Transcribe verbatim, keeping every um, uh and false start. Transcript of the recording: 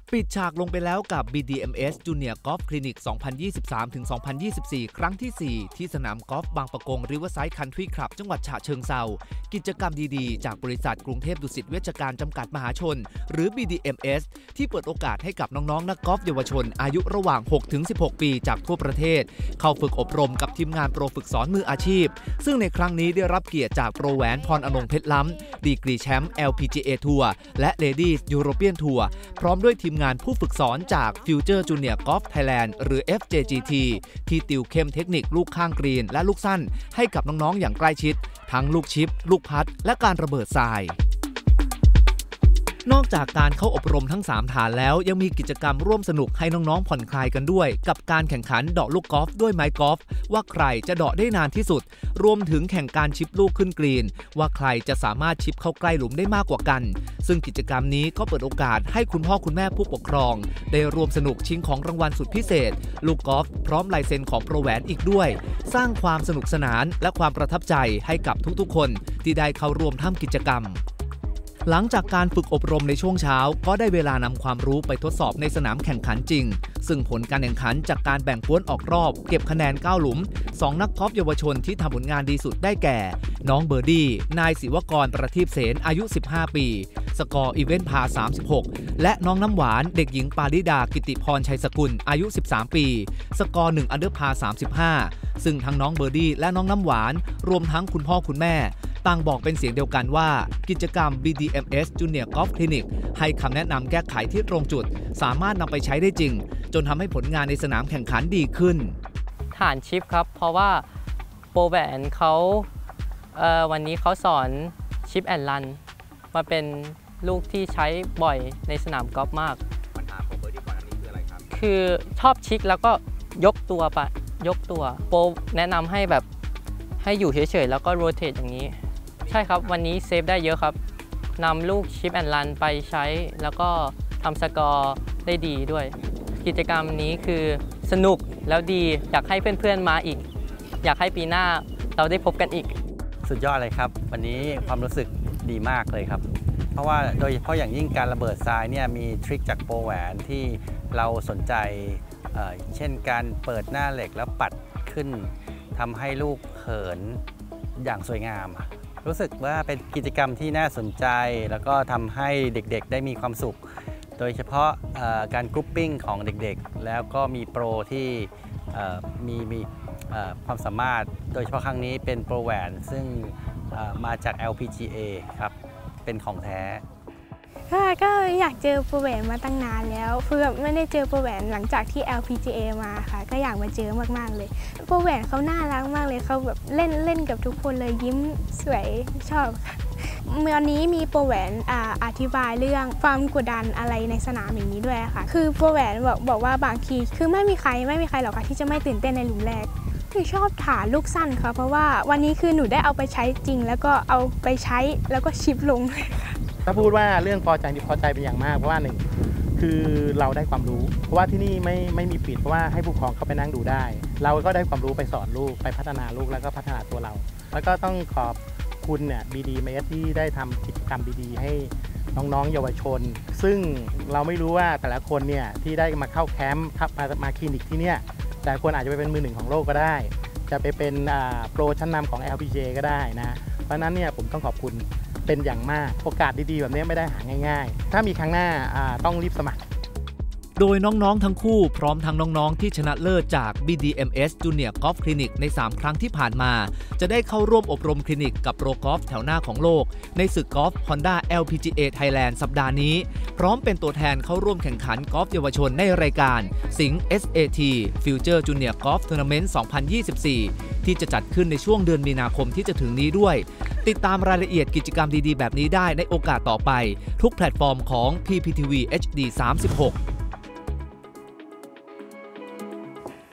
ปิดฉากลงไปแล้วกับ บี ดี เอ็ม เอส Junior Golf Clinic สองพันยี่สิบสามถึงสองพันยี่สิบสี่ ครั้งที่ สี่ ที่สนามกอล์ฟบางปะกง Riverside Country Club จังหวัดฉะเชิงเทรากิจกรรมดีๆจากบริษัทกรุงเทพดุสิตเวชการจำกัดมหาชนหรือ บี ดี เอ็ม เอส ที่เปิดโอกาสให้กับน้องๆนักกอล์ฟเยาวชนอายุระหว่าง หกถึงสิบหก ปีจากทั่วประเทศเข้าฝึกอบรมกับทีมงานโปรฝึกสอนมืออาชีพซึ่งในครั้งนี้ได้รับเกียรติจากโปรแหวนพรอนงค์เพชรล้ำดีกรีแชมป์ แอล พี จี เอ ทัวร์และ Ladies European Tour พร้อมด้วยทีมงานผู้ฝึกสอนจาก Future Junior Golf Thailand หรือ เอฟ เจ จี ที ที่ติวเข้มเทคนิคลูกข้างกรีนและลูกสั้นให้กับน้องๆอย่างใกล้ชิดทั้งลูกชิปลูกพัดและการระเบิดทรายนอกจากการเข้าอบรมทั้งสามฐานแล้วยังมีกิจกรรมร่วมสนุกให้น้องๆผ่อนคลายกันด้วยกับการแข่งขันเดาะลูกกอล์ฟด้วยไม้กอล์ฟว่าใครจะเดาะได้นานที่สุดรวมถึงแข่งการชิปลูกขึ้นกรีนว่าใครจะสามารถชิปเข้าใกล้หลุมได้มากกว่ากันซึ่งกิจกรรมนี้ก็เปิดโอกาสให้คุณพ่อคุณแม่ผู้ปกครองได้ร่วมสนุกชิงของรางวัลสุดพิเศษลูกกอล์ฟพร้อมลายเซ็นของโปรแหวนอีกด้วยสร้างความสนุกสนานและความประทับใจให้กับทุกๆคนที่ได้เข้าร่วมทำกิจกรรมหลังจากการฝึกอบรมในช่วงเช้าก็ได้เวลานำความรู้ไปทดสอบในสนามแข่งขันจริงซึ่งผลการแข่งขันจากการแบ่งกวนออกรอบเก็บคะแนนเก้าหลุมสองนักกอล์ฟเยาวชนที่ทำผลงานดีสุดได้แก่น้องเบอร์ดี้นายศิวกรประทีปเสนอายุสิบห้าปีสกอร์อีเวนต์พาสามสิบหกและน้องน้ำหวานเด็กหญิงปาริดากิติพรชัยสกุลอายุสิบสามปีสกอร์หนึ่งอันเดอร์พาสามสิบห้าซึ่งทั้งน้องเบอร์ดี้และน้องน้ำหวานรวมทั้งคุณพ่อคุณแม่ต่างบอกเป็นเสียงเดียวกันว่ากิจกรรม บี ดี เอ็ม เอส Junior Golf Clinic ให้คำแนะนำแก้ไขที่ตรงจุดสามารถนำไปใช้ได้จริงจนทำให้ผลงานในสนามแข่งขันดีขึ้นฐานชิปครับเพราะว่าโปรแหวนเขาเอ่อวันนี้เขาสอนชิปแอนด์รันมาเป็นลูกที่ใช้บ่อยในสนามกอล์ฟมากปัญหาของเบอร์ดี้ก่อนอันนี้คืออะไรครับคือชอบชิกแล้วก็ยกตัวไปยกตัวโปรแนะนำให้แบบให้อยู่เฉยๆแล้วก็โรเตทอย่างนี้ใช่ครับวันนี้เซฟได้เยอะครับนำลูกชิปแอนด์รันไปใช้แล้วก็ทำสกอร์ได้ดีด้วยกิจกรรมนี้คือสนุกแล้วดีอยากให้เพื่อนๆมาอีกอยากให้ปีหน้าเราได้พบกันอีกสุดยอดเลยครับวันนี้ความรู้สึกดีมากเลยครับเพราะว่าโดยเฉพาะอย่างยิ่งการระเบิดทรายเนี่ยมีทริคจากโปรแหวนที่เราสนใจเอ่อเช่นการเปิดหน้าเหล็กแล้วปัดขึ้นทำให้ลูกเหินอย่างสวยงามรู้สึกว่าเป็นกิจกรรมที่น่าสนใจแล้วก็ทำให้เด็กๆได้มีความสุขโดยเฉพาะการกรุ๊ปปิ้งของเด็กๆแล้วก็มีโปรที่มีมีความสามารถโดยเฉพาะครั้งนี้เป็นโปรแหวนซึ่งมาจาก แอล พี จี เอ ครับเป็นของแท้ก็อยากเจอโปรแหวนมาตั้งนานแล้วเพื่อไม่ได้เจอโปรแหวนหลังจากที่ แอล พี จี เอ มาค่ะก็อยากมาเจอมากๆเลยโปรแหวนเขาน่ารักมากเลยเขาแบบเล่นเล่นกับทุกคนเลยยิ้มสวยชอบค่ะวันนี้มีโปรแหวนอ่าอธิบายเรื่องความกดดันอะไรในสนามอย่างนี้ด้วยค่ะคือโปรแหวนบอกบอกว่าบางทีคือไม่มีใครไม่มีใครหรอกค่ะที่จะไม่ตื่นเต้นในหลุมแรกคือชอบฐานลูกสั้นค่ะเพราะว่าวันนี้คือหนูได้เอาไปใช้จริงแล้วก็เอาไปใช้แล้วก็ชิปลงเลยค่ะถ้าพูดว่าเรื่องพอใจนี่พอใจเป็นอย่างมากเพราะว่าหนึ่งคือเราได้ความรู้เพราะว่าที่นี่ไม่ไม่มีปิดเพราะว่าให้ผู้ปกครองเข้าไปนั่งดูได้เราก็ได้ความรู้ไปสอนลูกไปพัฒนาลูกแล้วก็พัฒนาตัวเราแล้วก็ต้องขอบคุณเนี่ย บี ดี เอ็ม เอส ที่ได้ทำกิจกรรมดีๆให้น้องๆเยาวชนซึ่งเราไม่รู้ว่าแต่ละคนเนี่ยที่ได้มาเข้าแคมป์มามาคลินิกที่เนี่ยแต่คนอาจจะไปเป็นมือหนึ่งของโลกก็ได้จะไปเป็นโปรชั้นนำของ แอล พี จี เอ ก็ได้นะเพราะนั้นเนี่ยผมต้องขอบคุณเป็นอย่างมากโอกาสดีๆแบบนี้ไม่ได้หาง่ายๆถ้ามีครั้งหน้าต้องรีบสมัครโดยน้องๆทั้งคู่พร้อมทั้งน้องๆที่ชนะเลิศจาก บี ดี เอ็ม เอส Junior Golf Clinic ในสามครั้งที่ผ่านมาจะได้เข้าร่วมอบรมคลินิกกับโปรกอล์ฟแถวหน้าของโลกในศึกกอล์ฟ Honda แอล พี จี เอ Thailand สัปดาห์นี้พร้อมเป็นตัวแทนเข้าร่วมแข่งขันกอล์ฟเยาวชนในรายการสิงห์ เอส เอ ที Future Junior Golf Tournament สองพันยี่สิบสี่ที่จะจัดขึ้นในช่วงเดือนมีนาคมที่จะถึงนี้ด้วยติดตามรายละเอียดกิจกรรมดีๆแบบนี้ได้ในโอกาสต่อไปทุกแพลตฟอร์มของ พี พี ที วี เอช ดี สามสิบหก